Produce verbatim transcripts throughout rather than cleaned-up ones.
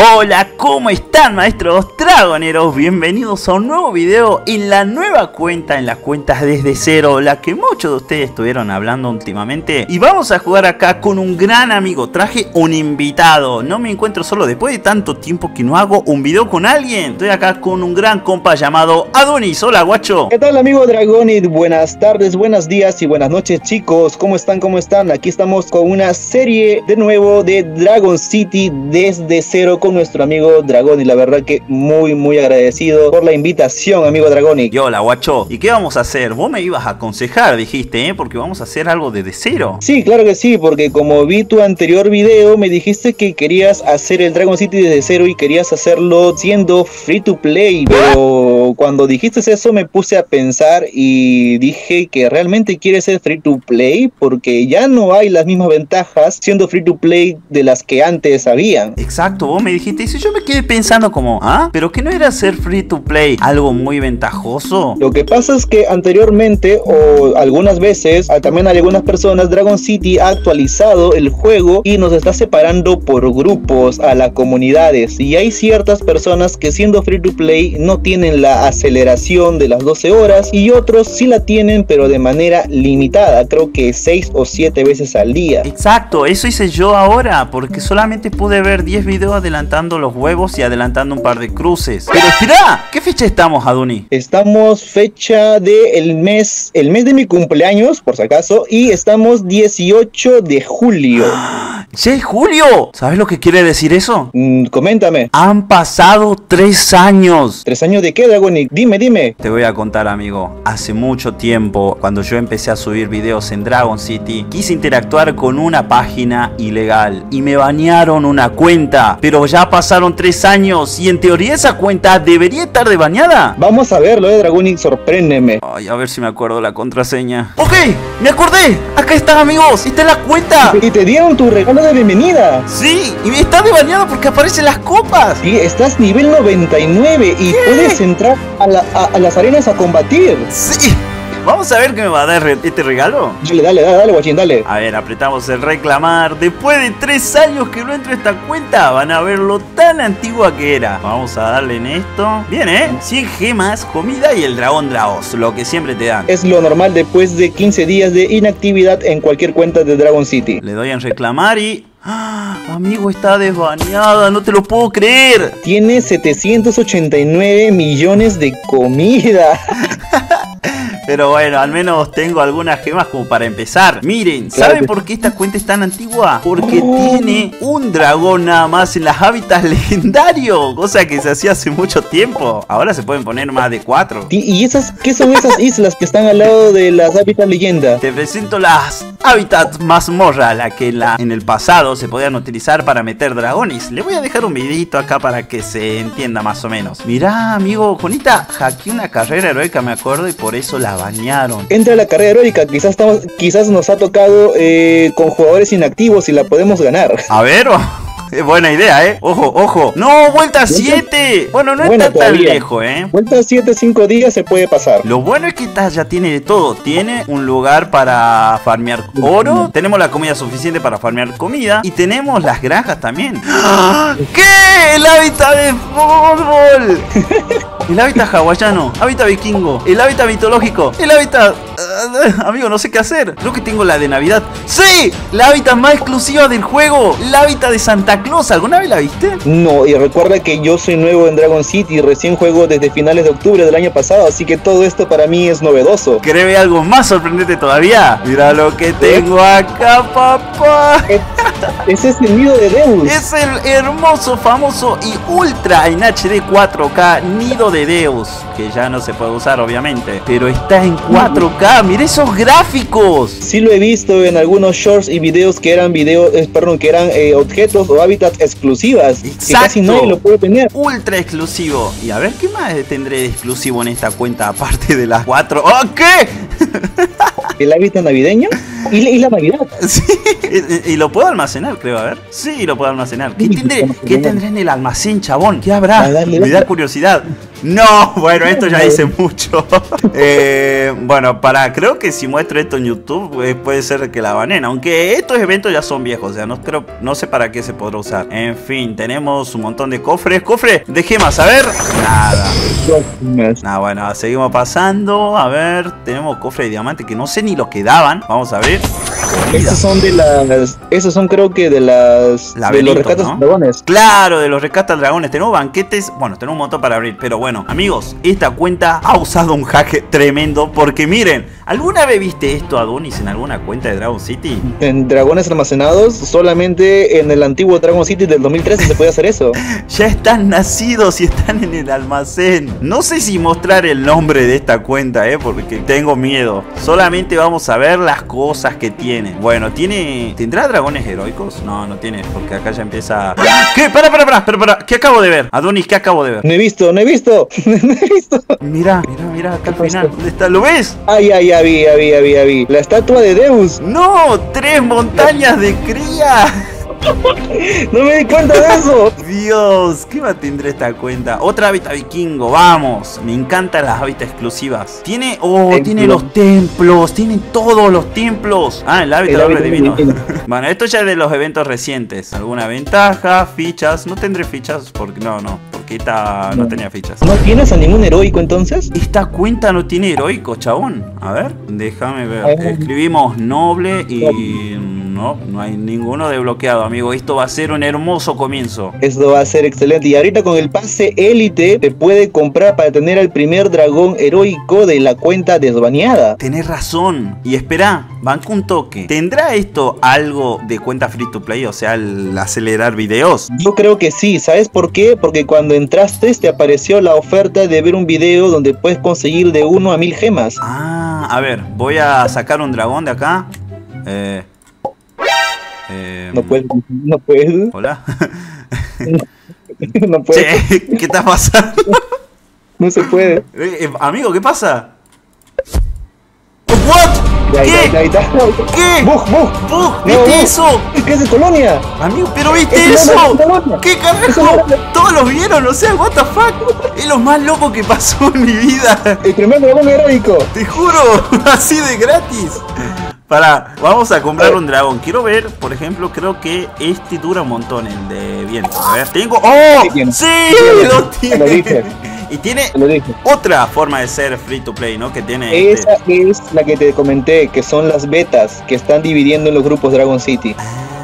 Hola, ¿cómo están, maestros dragoneros? Bienvenidos a un nuevo video en la nueva cuenta, en las cuentas desde cero, la que muchos de ustedes estuvieron hablando últimamente. Y vamos a jugar acá con un gran amigo. Traje un invitado, no me encuentro solo. Después de tanto tiempo que no hago un video con alguien, estoy acá con un gran compa llamado Adonis. Hola, guacho. ¿Qué tal, amigo Dragonid? Buenas tardes, buenos días y buenas noches, chicos. ¿Cómo están? ¿Cómo están? Aquí estamos con una serie de nuevo de Dragon City desde cero con nuestro amigo Dragonid. La verdad que muy, muy agradecido por la invitación, amigo Dragonid. Y hola, guacho. ¿Y qué vamos a hacer? Vos me ibas a aconsejar, dijiste, ¿eh? Porque vamos a hacer algo desde cero. Sí, claro que sí, porque como vi tu anterior video, me dijiste que querías hacer el Dragon City desde cero y querías hacerlo siendo free to play. Pero cuando dijiste eso me puse a pensar y dije que realmente quieres ser free to play, porque ya no hay las mismas ventajas siendo free to play de las que antes había. Exacto, vos me dijiste eso y yo me quedé pensando como, ¿ah? ¿Pero que no era ser free to play algo muy ventajoso? Lo que pasa es que anteriormente, o algunas veces, también hay algunas personas, Dragon City ha actualizado el juego y nos está separando por grupos a las comunidades. Y hay ciertas personas que siendo free to play no tienen la aceleración de las doce horas y otros sí la tienen, pero de manera limitada, creo que seis o siete veces al día. Exacto, eso hice yo ahora, porque solamente pude ver diez videos adelantando los huevos y adelantando un par de cruces. Pero espera, ¿qué fecha estamos, Adoni? Estamos fecha de el mes, el mes de mi cumpleaños, por si acaso, y estamos dieciocho de julio. ¿Ya es julio? ¿Sabes lo que quiere decir eso? Mm, coméntame. Han pasado tres años. ¿Tres años de qué, Dragonic? Dime, dime. Te voy a contar, amigo. Hace mucho tiempo, cuando yo empecé a subir videos en Dragon City, quise interactuar con una página ilegal y me banearon una cuenta. Pero ya pasaron tres años y en teoría esa cuenta debería estar de baneada. Vamos a verlo, eh, Dragonic, sorpréndeme. Ay, a ver si me acuerdo la contraseña. Ok, me acordé. Acá están, amigos. Esta es la cuenta. Y te dieron tu regalo de bienvenida. Sí, y está de baneado porque aparecen las copas. Sí, estás nivel noventa y nueve y ¿qué? Puedes entrar a, la, a, a las arenas a combatir. Sí. Vamos a ver qué me va a dar este regalo. Dale, dale, dale, dale, guachín, dale. A ver, apretamos el reclamar. Después de tres años que no entro a esta cuenta, van a ver lo tan antigua que era. Vamos a darle en esto. Bien, ¿eh? cien gemas, comida y el dragón Draos, lo que siempre te dan. Es lo normal después de quince días de inactividad en cualquier cuenta de Dragon City. Le doy en reclamar y... ¡Ah! Amigo, está desbaneada, no te lo puedo creer. Tiene setecientos ochenta y nueve millones de comida. Pero bueno, al menos tengo algunas gemas como para empezar. Miren, ¿saben claro. por qué esta cuenta es tan antigua? Porque oh. tiene un dragón nada más en las hábitats legendarios, cosa que se hacía hace mucho tiempo. Ahora se pueden poner más de cuatro. ¿Y esas qué son esas islas que están al lado de las hábitats leyenda? Te presento las hábitats mazmorra, la que en, la, en el pasado se podían utilizar para meter dragones. Le voy a dejar un videito acá para que se entienda más o menos. Mirá, amigo, Jonita, hackeé una carrera heroica, me acuerdo, y por eso la bañaron. Entra a la carrera heroica, quizás estamos, quizás nos ha tocado eh, con jugadores inactivos y la podemos ganar. A ver, es buena idea, ¿eh? Ojo, ojo. ¡No! ¡Vuelta siete! Bueno, no bueno, está todavía. tan lejos, ¿eh? Vuelta siete, cinco días se puede pasar. Lo bueno es que esta ya tiene de todo. Tiene un lugar para farmear oro. Tenemos la comida suficiente para farmear comida. Y tenemos las granjas también. ¿Qué? ¡El hábitat de fútbol! El hábitat hawaiano, hábitat vikingo, el hábitat mitológico, el hábitat... Uh, amigo, no sé qué hacer. Creo que tengo la de Navidad. ¡Sí! La hábitat más exclusiva del juego, el hábitat de Santa Claus. ¿Alguna vez la viste? No, y recuerda que yo soy nuevo en Dragon City y recién juego desde finales de octubre del año pasado, así que todo esto para mí es novedoso. ¿Querés ver algo más sorprendente todavía? Mira lo que tengo acá, papá. Ese es el nido de Deus. Es el hermoso, famoso y ultra en H D cuatro K nido de Deus, que ya no se puede usar obviamente, pero está en cuatro K. Mira esos gráficos. Sí lo he visto en algunos shorts y videos que eran videos, eh, perdón, que eran eh, objetos o hábitats exclusivas. Exacto. Que casi nadie lo puede tener. Ultra exclusivo. Y a ver qué más tendré de exclusivo en esta cuenta aparte de las cuatro. ¡Oh, qué! ¿El hábitat navideño? ¿Y la, y la Navidad? Sí. Y, y lo puedo almacenar, creo, a ver. Sí, lo puedo almacenar. ¿Qué tendré, ¿qué tendré en el almacén, chabón? ¿Qué habrá? Ah, dale, Me da dale. curiosidad. No, bueno, esto ya dice mucho. eh, bueno, para, creo que si muestro esto en YouTube eh, puede ser que la banen. Aunque estos eventos ya son viejos, o sea, no creo, no sé para qué se podrá usar. En fin, tenemos un montón de cofres. Cofre de gemas, a ver. Nada. Nada, bueno, seguimos pasando. A ver, tenemos cofre de diamante que no sé ni los que daban. Vamos a abrir. Esos son de las. Esos son, creo que de las. Laberinto, de los rescatas ¿no? dragones. Claro, de los rescatas dragones. Tenemos banquetes. Bueno, tenemos un montón para abrir. Pero bueno, amigos, esta cuenta ha usado un hack tremendo. Porque miren, ¿alguna vez viste esto, Adonis, en alguna cuenta de Dragon City? En dragones almacenados, solamente en el antiguo Dragon City del dos mil trece se puede hacer eso. Ya están nacidos y están en el almacén. No sé si mostrar el nombre de esta cuenta, eh, porque tengo miedo. Solamente vamos a ver las cosas que tiene. Bueno, tiene... ¿Tendrá dragones heroicos? No, no tiene, porque acá ya empieza... ¿Qué? Para, para, para, para, para. ¿Qué acabo de ver? Adonis, ¿qué acabo de ver? No he visto, no he visto, no he visto. Mira, mira, mira, acá al final. ¿Dónde está? ¿Lo ves? Ah, ya, ya vi, ya vi, ya vi, ya vi. La estatua de Deus. ¡No! ¡Tres montañas de cría! No me di cuenta de eso. Dios, ¿qué va a tener esta cuenta? Otra hábitat vikingo, vamos. Me encantan las hábitats exclusivas. Tiene, oh, Templo. tiene los templos. Tiene todos los templos. Ah, el hábitat El hombre hábitat divino. divino. Bueno, esto ya es de los eventos recientes. ¿Alguna ventaja? Fichas. No tendré fichas porque no, no. Porque esta no, No. tenía fichas. ¿No tienes a ningún heroico entonces? Esta cuenta no tiene heroico, chabón. A ver, déjame ver. A ver. Escribimos noble y no, no hay ninguno desbloqueado, amigo. Esto va a ser un hermoso comienzo. Esto va a ser excelente. Y ahorita con el pase élite te puede comprar para tener al primer dragón heroico de la cuenta desbaneada. Tenés razón. Y espera, banco un toque. ¿Tendrá esto algo de cuenta free to play? O sea, el acelerar videos. Yo creo que sí. ¿Sabes por qué? Porque cuando entraste te apareció la oferta de ver un video donde puedes conseguir de uno a mil gemas. Ah, a ver, voy a sacar un dragón de acá. Eh... eh No puedes, no puedes. Hola. No puedes. Che, ¿qué está pasando? No se puede. Eh, eh, amigo, ¿qué pasa? ¿What? Ahí, ¿Qué? ahí, ahí está. ¿Qué? ¡Bug, bug! ¿Vos No, viste no. eso? ¿Qué es de Colonia? Amigo, ¿pero viste Es eso? una Colonia. ¿Qué carajo? Eso no- Todos los vieron, o sea, what the fuck. Es lo más loco que pasó en mi vida. El primer dragón heroico. Te juro, así de gratis. Pará, vamos a comprar un dragón. Quiero ver, por ejemplo, creo que este dura un montón, el de viento. A ver, tengo... ¡Oh! Sí, tiene. ¡Sí! Tiene. ¡Lo Te tiene! lo dije. Y tiene Te lo dije. otra forma de ser free to play, ¿no? Que tiene... Esa este- es la que te comenté, que son las betas que están dividiendo en los grupos Dragon City.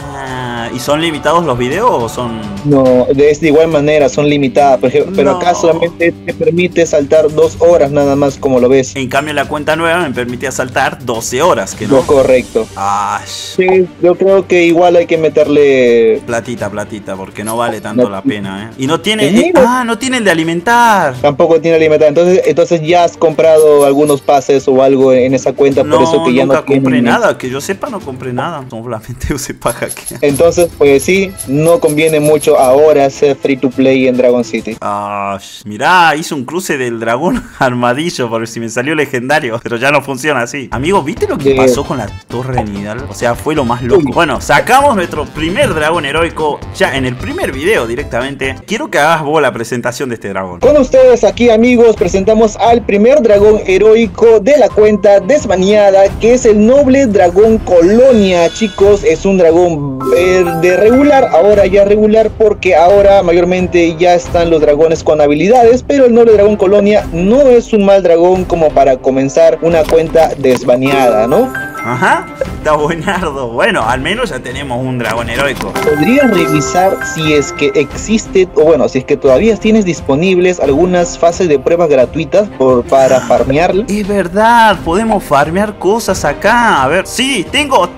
Ah, ¿y son limitados los videos o son...? No, de, es de igual manera, son limitadas, por ejemplo, pero No. acá solamente te permite saltar dos horas nada más, como lo ves. En cambio, la cuenta nueva me permitía saltar doce horas, que Lo no... correcto. Ah, Sí, yo creo que igual hay que meterle... platita, platita, porque no vale tanto No. la pena, ¿eh? Y no tiene... Sí, eh, no. ah, no tiene el de alimentar. Tampoco tiene limitada. Entonces, entonces ya has comprado algunos pases o algo en esa cuenta, No, por eso que ya nunca no tiene. compré nada. Que yo sepa, no compré nada. Solamente usé para hackear. Entonces, pues sí, no conviene mucho ahora ser free to play en Dragon City. Ah, sh- mirá, hice un cruce del dragón armadillo por si me salió legendario. Pero ya no funciona así. Amigo, ¿viste lo que Sí. pasó con la torre Nidal? O sea, fue lo más loco. Uy. Bueno, sacamos nuestro primer dragón heroico ya en el primer video directamente. Quiero que hagas vos la presentación de este dragón. Con ustedes aquí, amigos, presentamos al primer dragón heroico de la cuenta desbaneada, que es el noble dragón Colonia. Chicos, es un dragón verde regular, ahora ya regular, porque ahora mayormente ya están los dragones con habilidades, pero el noble dragón Colonia no es un mal dragón como para comenzar una cuenta desbaneada, ¿no? Ajá, está buenardo. Bueno, al menos ya tenemos un dragón heroico. ¿Podrías revisar si es que existe, o bueno, si es que todavía tienes disponibles algunas fases de pruebas gratuitas por, para farmearla? Es verdad, podemos farmear cosas acá. A ver, sí, tengo,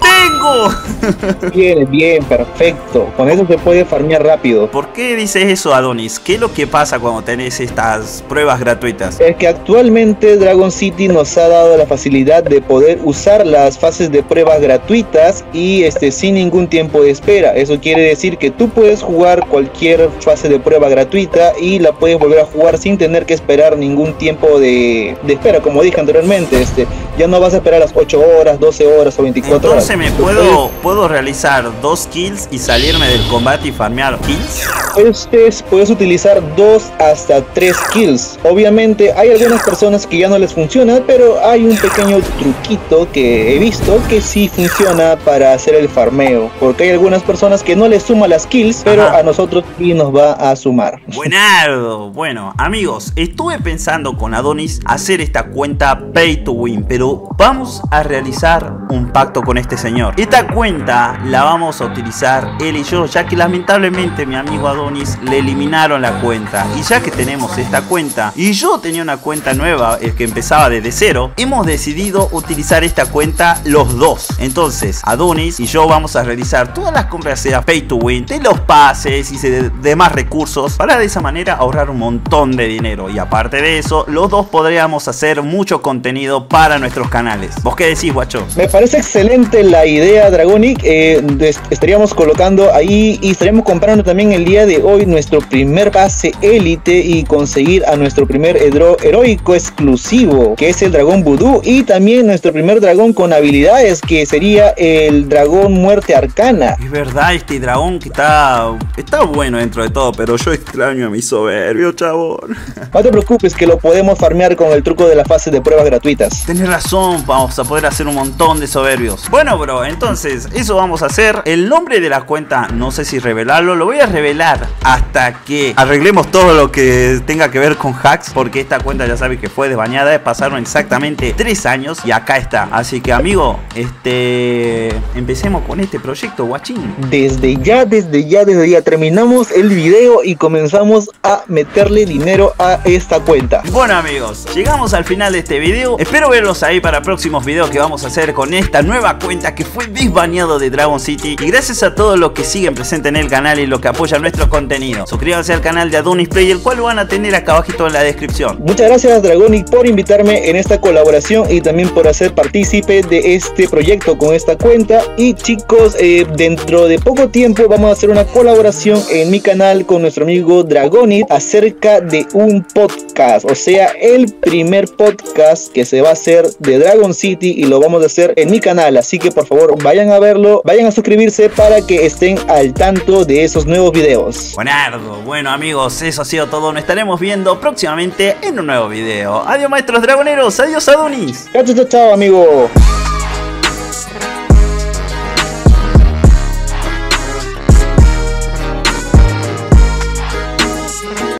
tengo. Bien, bien, perfecto. Con eso se puede farmear rápido. ¿Por qué dices eso, Adonis? ¿Qué es lo que pasa cuando tenés estas pruebas gratuitas? Es que actualmente Dragon City nos ha dado la facilidad de poder usar las fases de prueba gratuitas y este sin ningún tiempo de espera. Eso quiere decir que tú puedes jugar cualquier fase de prueba gratuita y la puedes volver a jugar sin tener que esperar ningún tiempo de, de espera. Como dije anteriormente, este ya no vas a esperar las ocho horas, doce horas o veinticuatro Entonces horas. me puedo, puedo realizar dos kills y salirme del combate y farmear kills. Puedes, puedes utilizar dos hasta tres kills. Obviamente hay algunas personas que ya no les funciona, pero hay un pequeño truquito que he visto que sí funciona para hacer el farmeo, porque hay algunas personas que no les suma las kills, pero Ajá. a nosotros sí nos va a sumar. Buenardo. Bueno, amigos, estuve pensando con Adonis hacer esta cuenta Pay to Win, pero vamos a realizar un pacto con este señor. Esta cuenta la vamos a utilizar él y yo, ya que lamentablemente mi amigo Adonis le eliminaron la cuenta. Y ya que tenemos esta cuenta y yo tenía una cuenta nueva, el que empezaba desde cero, hemos decidido utilizar esta cuenta los dos. Entonces Adonis y yo vamos a realizar todas las compras sea Pay to Win, de los pases y de demás recursos, para de esa manera ahorrar un montón de dinero. Y aparte de eso, los dos podríamos hacer mucho contenido para nuestros canales. ¿Vos qué decís, guacho? Me parece excelente la idea, Dragonic. eh, Estaríamos colocando ahí y estaríamos comprando también el día de hoy nuestro primer pase élite y conseguir a nuestro primer hero heroico exclusivo, que es el dragón vudú, y también nuestro primer dragón con habilidades, que sería el dragón muerte arcana. Es verdad, este dragón que está está bueno dentro de todo, pero yo extraño a mi soberbio, chabón. No te preocupes, que lo podemos farmear con el truco de la fase de pruebas gratuitas. Tenés razón, vamos a poder hacer un montón de soberbios. Bueno, bro, entonces eso vamos a hacer. El nombre de la cuenta no sé si revelarlo, lo voy a revelar hasta que arreglemos todo lo que tenga que ver con hacks, porque esta cuenta ya sabes que fue desbañada. Pasaron exactamente tres años y acá está. Así que, amigo, este empecemos con este proyecto, guachín. Desde ya, desde ya, desde ya terminamos el video y comenzamos a meterle dinero a esta cuenta. Bueno, amigos, llegamos al final de este video. Espero verlos ahí para próximos videos que vamos a hacer con esta nueva cuenta que fue desbaneado de Dragon City. Y gracias a todos los que siguen presentes en el canal y los que apoyan nuestro contenido. Suscríbanse al canal de Adonis Play, el cual lo van a tener acá abajito en la descripción. Muchas gracias, Dragonic, por invitarme en esta colaboración y también por hacer partícipe de este proyecto con esta cuenta. Y chicos, eh, dentro de poco tiempo vamos a hacer una colaboración en mi canal con nuestro amigo Dragonic acerca de un podcast, o sea, el primer podcast que se va a hacer de Dragon City, y lo vamos a hacer en mi canal. Así que por favor vayan a verlo, vayan a suscribirse para que estén al tanto de esos nuevos videos. Buenardo. Bueno, amigos, eso ha sido todo. Nos estaremos viendo próximamente en un nuevo video. Adiós, maestros dragoneros. Adiós, Adonis. Chao, chao, chao, amigo.